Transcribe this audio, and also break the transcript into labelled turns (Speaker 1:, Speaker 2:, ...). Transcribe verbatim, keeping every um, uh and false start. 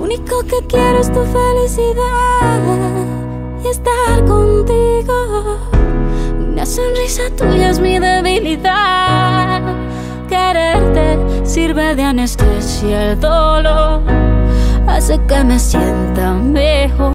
Speaker 1: único que quiero es tu felicidad y estar contigo. Una sonrisa tuya es mi debilidad. Quererte sirve de anestesia, el dolor hace que me sienta mejor.